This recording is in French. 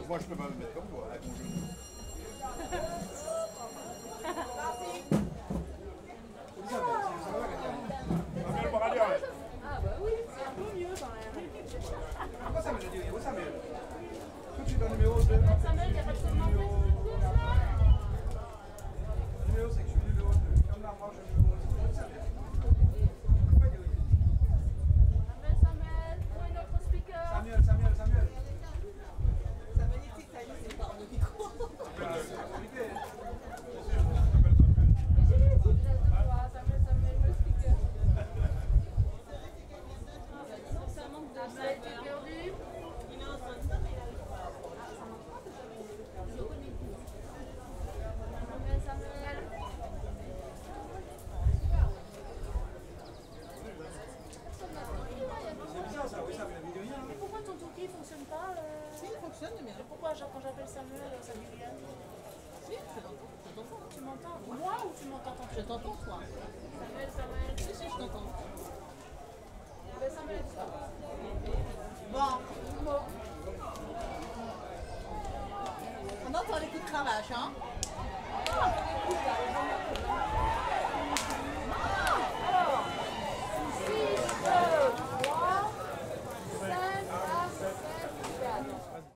Moi, je peux pas me mettre comme toi, avec mon genou. Samuel, pour aller, ouais. Ah bah oui, c'est un peu mieux quand même. Pourquoi Samuel, je dis, où Samuel? Tout de suite, le numéro 2. Samuel, il n'y a pas de commande. Le numéro 5, je suis le numéro 2. Comme là, moi, je suis le numéro 5. Samuel. Samuel, pour une autre speaker. Samuel. Ça magnétique, ça y est, c'est par le micro. Samuel, le speaker. Ça manque de ça a été perdu. Il est en train de ça, mais il arrive pas. Samuel. C'est bizarre ça, oui, Samuel, la vidéo. Mais pourquoi ton tourquet ne fonctionne pas Si, il fonctionne, mais Pourquoi quand j'appelle Samuel, ça dit rien? si, je t'entends. Tu m'entends? Moi ou tu m'entends quand Je t'entends, toi. Samuel. Si, je t'entends. Samuel. Bon. On entend les coups de cravache, hein?